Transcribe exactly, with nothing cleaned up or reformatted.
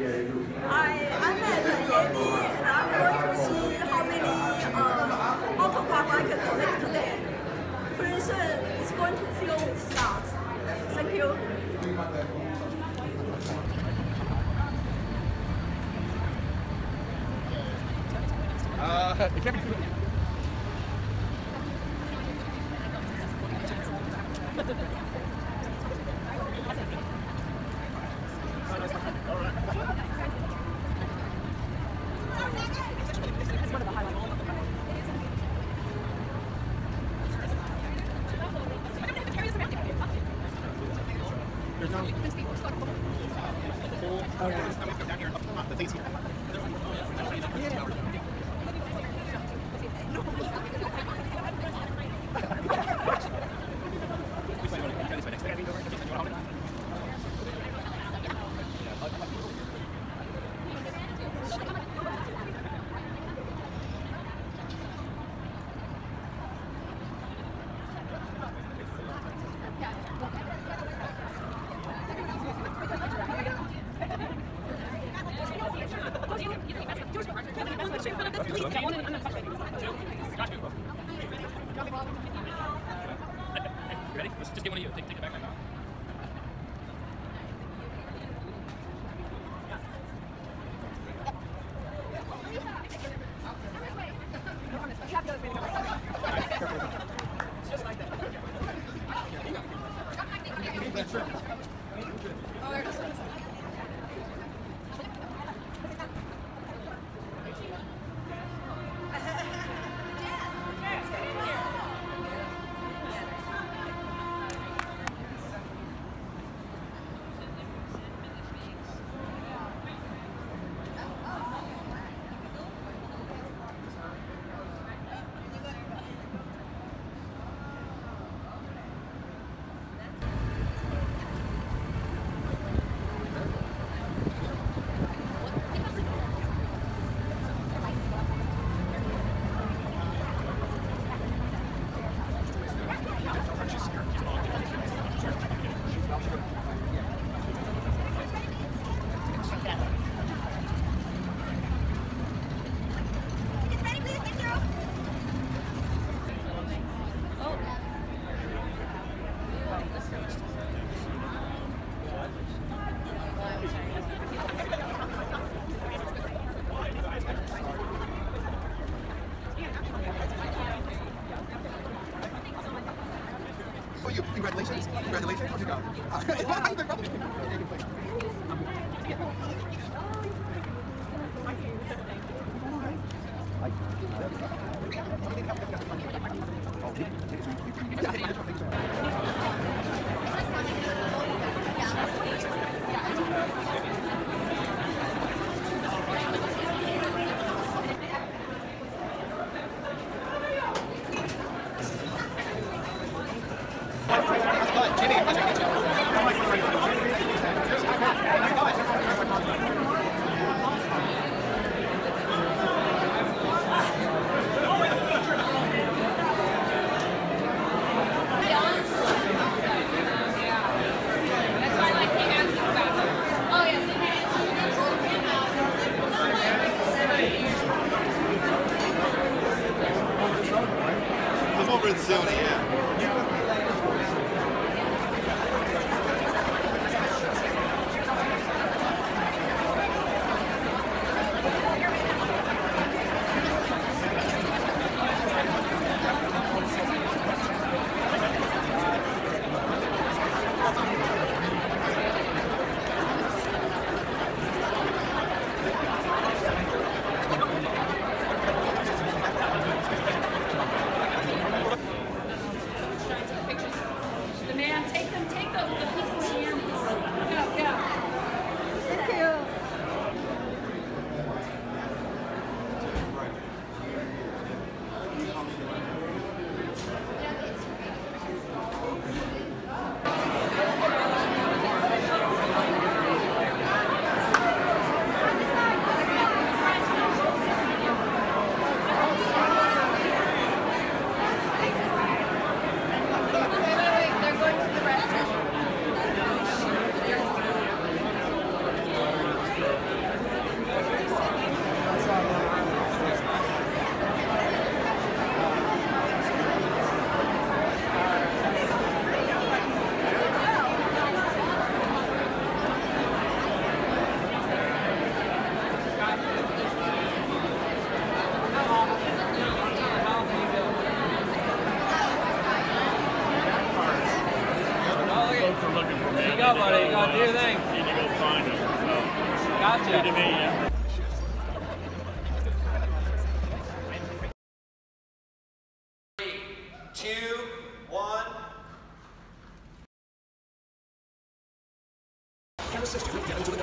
I, I'm at the Emmy and I'm going to see how many um, autographs I can collect today. Pretty soon it's going to fill with slots. Thank you. Uh, it can't be too Congratulations. Congratulations. How'd you go? go, buddy. Go do your thing. Need to go find him. So. Gotcha. Good to meet you. Three, two, one. Can assist you get into the